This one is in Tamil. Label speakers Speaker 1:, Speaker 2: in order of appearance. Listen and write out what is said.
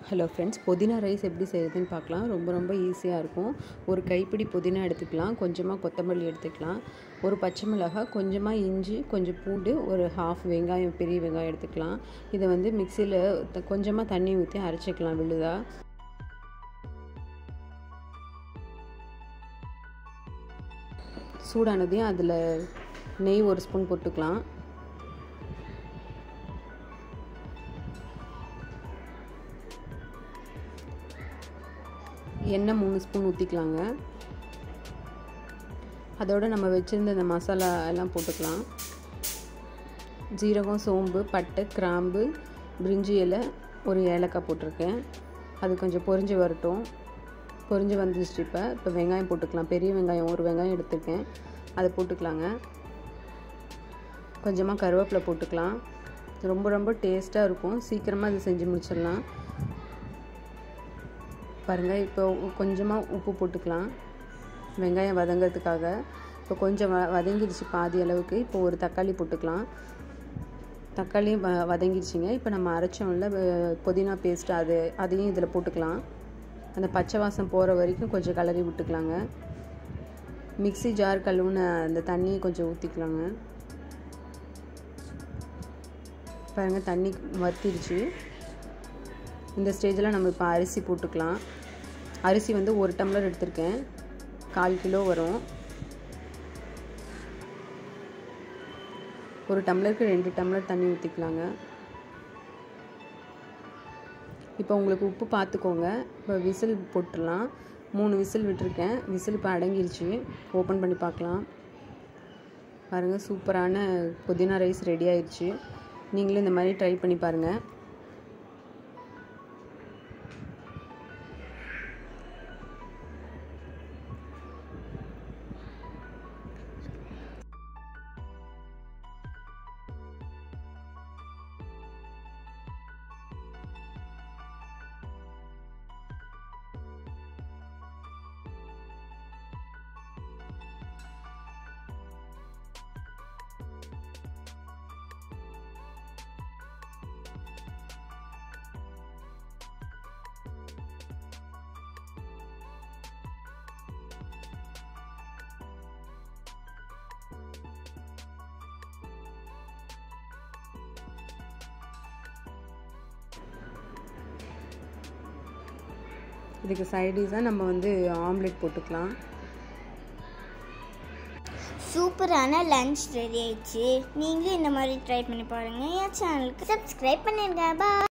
Speaker 1: ஹலோ ஃப்ரெண்ட்ஸ், புதினா ரைஸ் எப்படி செய்கிறதுன்னு பார்க்கலாம். ரொம்ப ஈஸியாக இருக்கும். ஒரு கைப்பிடி புதினா எடுத்துக்கலாம், கொஞ்சமாக கொத்தமல்லி எடுத்துக்கலாம், ஒரு பச்சை மிளகாய், கொஞ்சமாக இஞ்சி, கொஞ்சம் பூண்டு, ஒரு ஹாஃப் வெங்காயம், பெரிய வெங்காயம் எடுத்துக்கலாம். இதை வந்து மிக்சியில் கொஞ்சமாக தண்ணி ஊற்றி அரைச்சிக்கலாம் விழுதா. சூடானதையும் அதில் நெய் ஒரு ஸ்பூன் போட்டுக்கலாம். எண்ணெய் 3 ஸ்பூன் ஊற்றிக்கலாங்க. அதோடு நம்ம வச்சுருந்த இந்த மசாலா எல்லாம் போட்டுக்கலாம். ஜீரகம், சோம்பு, பட்டை, கிராம்பு, பிரிஞ்சி இலை, ஒரு ஏலக்காய் போட்டிருக்கேன். அது கொஞ்சம் பொரிஞ்சு வரட்டும். பொரிஞ்சு வந்துச்சு. இப்போ வெங்காயம் போட்டுக்கலாம். பெரிய வெங்காயம் ஒரு வெங்காயம் எடுத்துருக்கேன், அதை போட்டுக்கலாங்க. கொஞ்சமாக கருவேப்பிலை போட்டுக்கலாம். ரொம்ப டேஸ்ட்டாக இருக்கும். சீக்கிரமாக அதை செஞ்சு முடிச்சிடலாம். பாருங்கள், இப்போ கொஞ்சமாக உப்பு போட்டுக்கலாம் வெங்காயம் வதங்கிறதுக்காக. இப்போ கொஞ்சம் வதங்கிடுச்சு பாதி அளவுக்கு. இப்போ ஒரு தக்காளி போட்டுக்கலாம். தக்காளியும் வதங்கிடுச்சிங்க. இப்போ நம்ம அரைச்சோம்ல புதினா பேஸ்ட், அதையும் இதில் போட்டுக்கலாம். அந்த பச்சை வாசம் போகிற வரைக்கும் கொஞ்சம் கிளறி விட்டுக்கலாங்க. மிக்ஸி ஜார் கழுவுன அந்த தண்ணியை கொஞ்சம் ஊற்றிக்கலாங்க. பாருங்கள், தண்ணி வற்றிடுச்சு. இந்த ஸ்டேஜில் நம்ம இப்போ அரிசி போட்டுக்கலாம். அரிசி வந்து 1 டம்ளர் எடுத்திருக்கேன், 1/4 கிலோ வரும். 1 டம்ளருக்கு 2 டம்ளர் தண்ணி ஊற்றிக்கலாங்க. இப்போ உங்களுக்கு உப்பு பார்த்துக்கோங்க. இப்போ விசில் போட்டுடலாம். 3 விசில் விட்டுருக்கேன். விசில் இப்போ அடங்கிருச்சு. ஓப்பன் பண்ணி பார்க்கலாம். பாருங்கள், சூப்பரான புதினா ரைஸ் ரெடி ஆயிடுச்சு. நீங்களும் இந்த மாதிரி ட்ரை பண்ணி பாருங்கள். இதுக்கு சைடிஷாக நம்ம வந்து ஆம்லெட் போட்டுக்கலாம்.
Speaker 2: சூப்பரான லஞ்ச் ரெடி ஆயிடுச்சு. நீங்களும் இந்த மாதிரி ட்ரை பண்ணி பாருங்கள். என் சேனலுக்கு சப்ஸ்கிரைப் பண்ணிடுங்க. பாய்.